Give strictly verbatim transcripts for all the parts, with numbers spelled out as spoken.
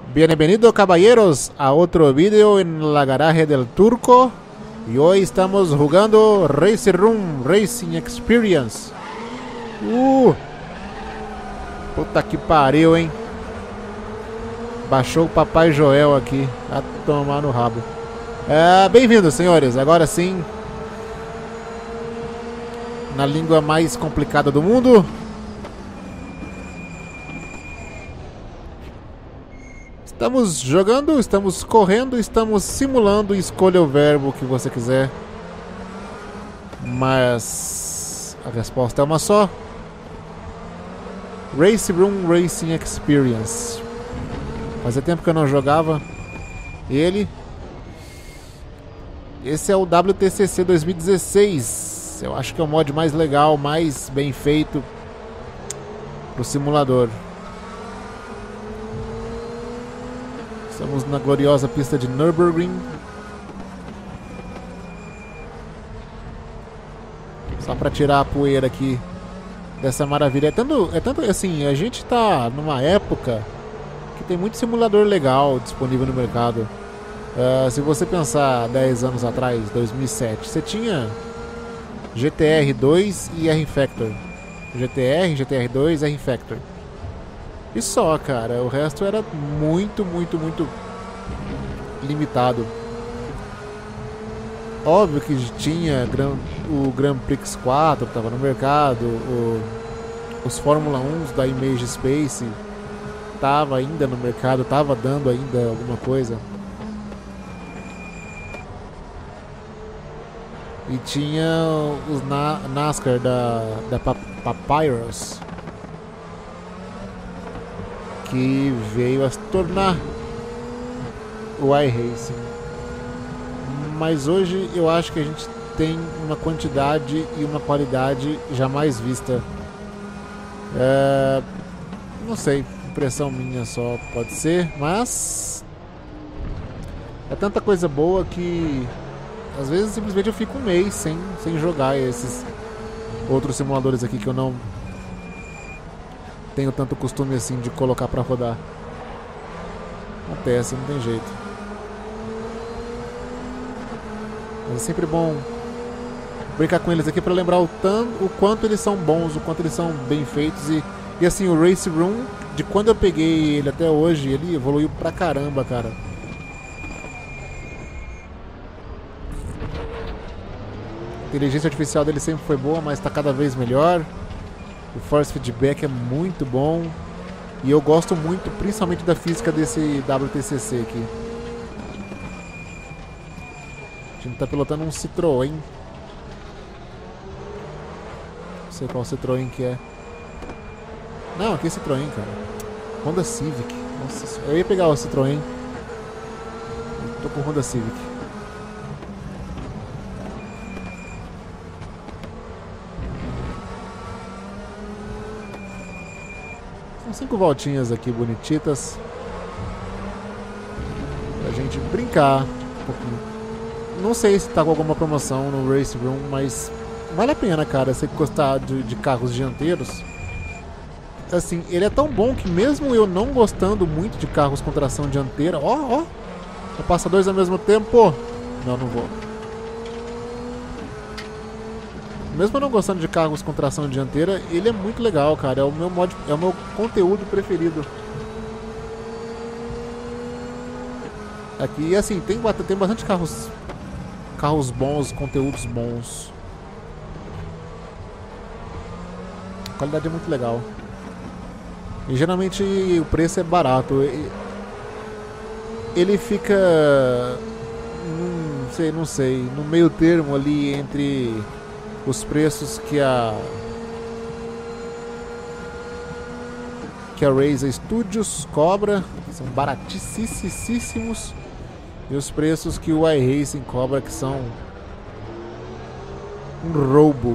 Bienvenido caballeros a otro video en la garaje del Turco. Y hoy estamos jugando Race Room Racing Experience. Uh, puta que pariu, hein? Baixou o Papai Joel aqui. A tomar no rabo. É, bem-vindos, senhores. Agora sim, na língua mais complicada do mundo. Estamos jogando, estamos correndo, estamos simulando. Escolha o verbo que você quiser. Mas a resposta é uma só. Race Room Racing Experience. Fazia tempo que eu não jogava ele. Esse é o W T C C dois mil e dezesseis. Eu acho que é o mod mais legal, mais bem feito pro simulador. Estamos na gloriosa pista de Nürburgring. Só para tirar a poeira aqui dessa maravilha. É tanto, é tanto assim, a gente tá numa época que tem muito simulador legal disponível no mercado. Uh, se você pensar dez anos atrás, dois mil e sete, você tinha G T R dois e R Factor. G T R, G T R dois, R Factor. E só, cara, o resto era muito, muito, muito limitado. Óbvio que tinha o Grand Prix quatro que estava no mercado, o, os Fórmula um da Image Space tava ainda no mercado, tava dando ainda alguma coisa. E tinha os Na NASCAR da, da Papyrus, que veio a se tornar o iRacing. Mas hoje eu acho que a gente tem uma quantidade e uma qualidade jamais vista. É, não sei, impressão minha só pode ser, mas é tanta coisa boa que às vezes simplesmente eu fico um mês sem, sem jogar esses outros simuladores aqui que eu não tenho tanto costume assim de colocar pra rodar. Acontece, não tem jeito. Mas é sempre bom brincar com eles aqui pra lembrar o, tanto, o quanto eles são bons, o quanto eles são bem feitos. E, e assim, o Race Room, de quando eu peguei ele até hoje, ele evoluiu pra caramba, cara. A inteligência artificial dele sempre foi boa, mas tá cada vez melhor. O force feedback é muito bom. E eu gosto muito, principalmente da física desse W T C C aqui. A gente tá pilotando um Citroën. Não sei qual Citroën que é. Não, aqui é Citroën, cara. Honda Civic. Nossa, eu ia pegar o Citroën. Eu tô com o Honda Civic. Cinco voltinhas aqui bonititas pra gente brincar um pouquinho. Não sei se tá com alguma promoção no Race Room, mas vale a pena, cara, você gostar de, de carros dianteiros. Assim, ele é tão bom que mesmo eu não gostando muito de carros com tração dianteira, ó, ó, eu passo dois ao mesmo tempo. Não, não vou. Mesmo eu não gostando de carros com tração dianteira, ele é muito legal, cara. É o meu mod, é o meu conteúdo preferido. Aqui, e assim, tem, tem bastante carros carros bons, conteúdos bons. A qualidade é muito legal. E geralmente o preço é barato. Ele fica, não sei, não sei, no meio termo ali entre os preços que a que a Razer Studios cobra, que são baratíssimos, e os preços que o iRacing cobra, que são um roubo.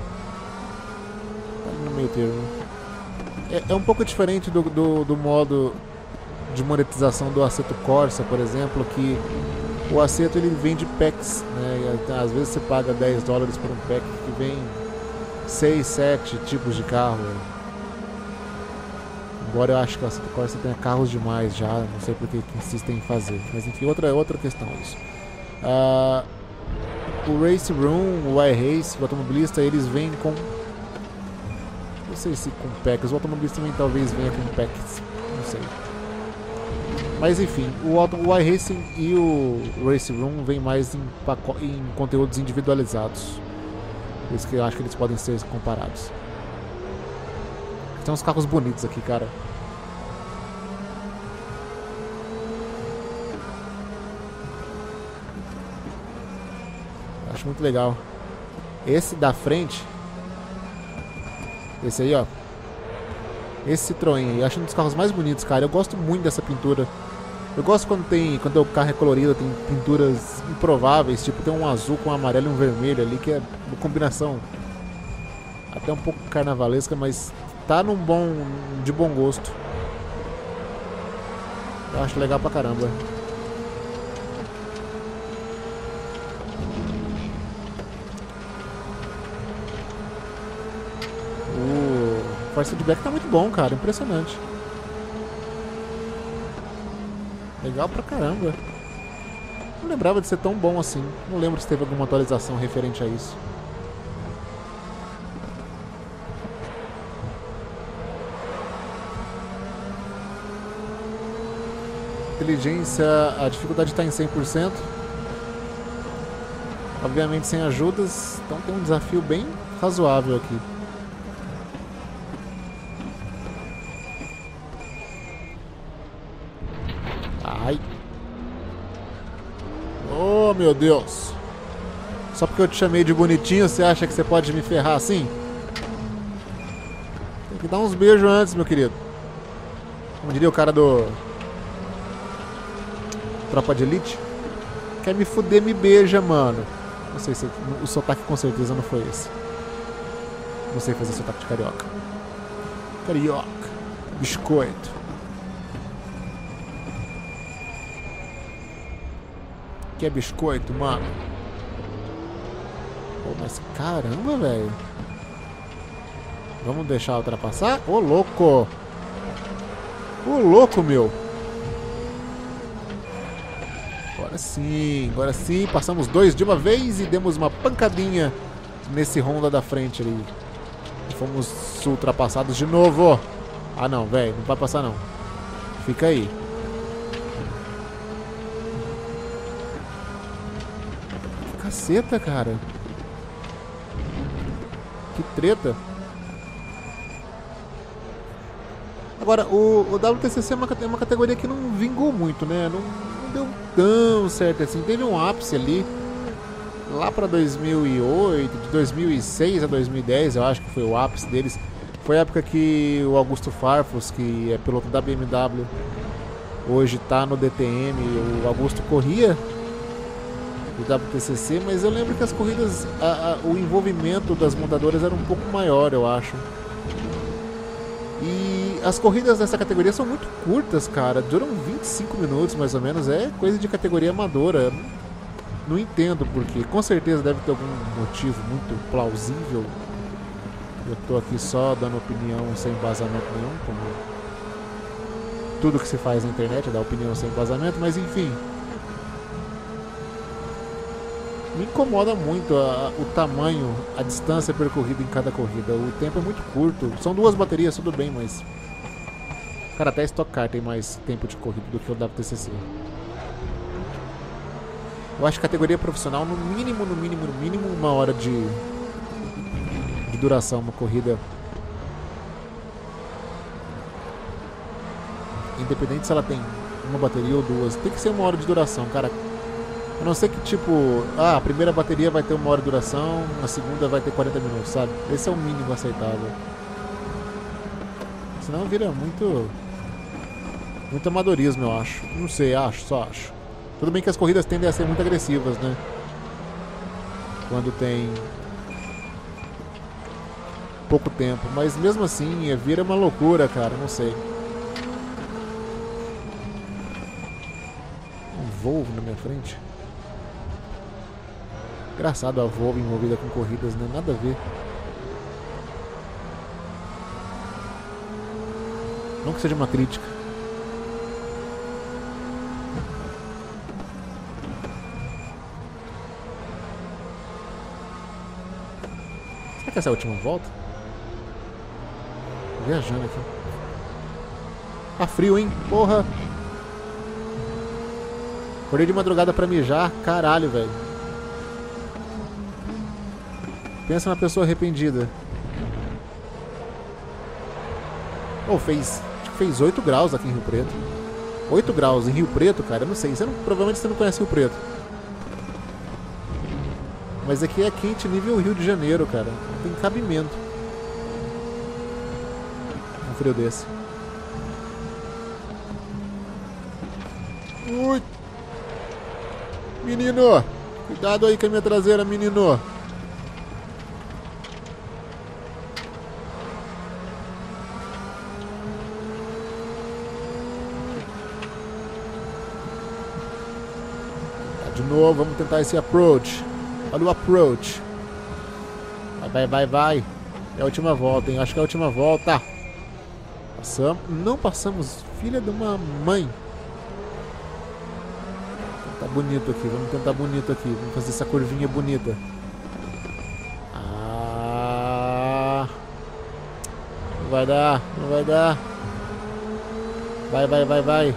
No meio termo. É, é um pouco diferente do, do, do modo de monetização do Assetto Corsa, por exemplo, que o Assetto ele vende packs, né? E às vezes você paga dez dólares por um pack que vem seis, sete tipos de carro. Embora eu acho que a Assetto Corsa tenha carros demais já, não sei por que insistem em fazer. Mas enfim, outra, outra questão isso. Uh, o Race Room, o iRace, o automobilista, eles vêm com... Não sei se com packs, o automobilista também talvez venha com packs, não sei. Mas enfim, o, auto, o iRacing e o Race Room vêm mais em, em conteúdos individualizados. Por isso que eu acho que eles podem ser comparados. Tem uns carros bonitos aqui, cara. Acho muito legal. Esse da frente, esse aí, ó, esse Citroën aí, eu acho um dos carros mais bonitos, cara. Eu gosto muito dessa pintura. Eu gosto quando tem, quando o carro é colorido, tem pinturas improváveis, tipo tem um azul com um amarelo e um vermelho ali, que é uma combinação até um pouco carnavalesca, mas tá num bom, de bom gosto. Eu acho legal pra caramba. O Force Feedback tá muito bom, cara, impressionante. Legal pra caramba. Não lembrava de ser tão bom assim. Não lembro se teve alguma atualização referente a isso. Inteligência, a dificuldade está em cem por cento. Obviamente sem ajudas, então tem um desafio bem razoável aqui. Ai. Oh, meu Deus. Só porque eu te chamei de bonitinho, você acha que você pode me ferrar assim? Tem que dar uns beijos antes, meu querido. Como diria o cara do Tropa de Elite. Quer me fuder, me beija, mano. Não sei se... O sotaque com certeza não foi esse. Não sei fazer sotaque de carioca. Carioca. Biscoito. Quer biscoito, mano? Pô, mas caramba, velho. Vamos deixar ultrapassar? Ô, louco. Ô, louco, meu. Agora sim, agora sim. Passamos dois de uma vez e demos uma pancadinha nesse Honda da frente ali. E fomos ultrapassados de novo. Ah, não, velho. Não vai passar, não. Fica aí. Caceta, cara. Que treta. Agora, o, o W T C C é uma, é uma categoria que não vingou muito, né? Não, não deu tão certo assim. Teve um ápice ali, lá pra dois mil e oito, de dois mil e seis a dois mil e dez, eu acho que foi o ápice deles. Foi a época que o Augusto Farfus, que é piloto da B M W, hoje tá no D T M. O Augusto corria do W T C C, mas eu lembro que as corridas, a, a, o envolvimento das montadoras era um pouco maior, eu acho. E as corridas dessa categoria são muito curtas, cara. Duram vinte e cinco minutos, mais ou menos. É coisa de categoria amadora. Não entendo porque. Com certeza deve ter algum motivo muito plausível. Eu tô aqui só dando opinião sem embasamento nenhum, como tudo que se faz na internet é dar opinião sem embasamento, mas enfim. Me incomoda muito a, o tamanho, a distância percorrida em cada corrida. O tempo é muito curto. São duas baterias, tudo bem, mas... Cara, até a Stock Car tem mais tempo de corrida do que o W T C C. Eu acho que categoria profissional, no mínimo, no mínimo, no mínimo, uma hora de, de duração, uma corrida. Independente se ela tem uma bateria ou duas, tem que ser uma hora de duração, cara. A não ser que, tipo, ah, a primeira bateria vai ter uma hora de duração, a segunda vai ter quarenta minutos, sabe? Esse é o mínimo aceitável. Senão vira muito... Muito amadorismo, eu acho. Não sei, acho, só acho. Tudo bem que as corridas tendem a ser muito agressivas, né? Quando tem... pouco tempo. Mas mesmo assim, vira uma loucura, cara, não sei. Um Volvo na minha frente. Engraçado a Volvo envolvida com corridas, né? Nada a ver. Não que seja uma crítica. Será que essa é a última volta? Tô viajando aqui. Tá frio, hein? Porra! Acordei de madrugada pra mijar. Caralho, velho. Pensa na pessoa arrependida. Oh, fez... Acho que fez oito graus aqui em Rio Preto. oito graus em Rio Preto, cara, eu não sei. Você não, provavelmente você não conhece Rio Preto. Mas aqui é quente nível Rio de Janeiro, cara. Não tem cabimento um frio desse. Ui! Menino! Cuidado aí com a minha traseira, menino! De novo, vamos tentar esse approach. Olha o approach. Vai, vai, vai, vai. É a última volta, hein? Acho que é a última volta. Passamos. Não passamos. Filha de uma mãe. Tá bonito aqui. Vamos tentar bonito aqui. Vamos fazer essa curvinha bonita. Ah. Não vai dar. Não vai dar. Vai, vai, vai, vai.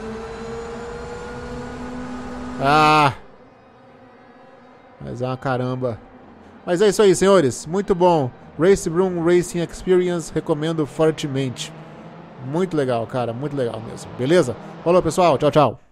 Ah! Mas é uma caramba. Mas é isso aí, senhores. Muito bom. Race Room Racing Experience. Recomendo fortemente. Muito legal, cara. Muito legal mesmo. Beleza? Falou, pessoal. Tchau, tchau.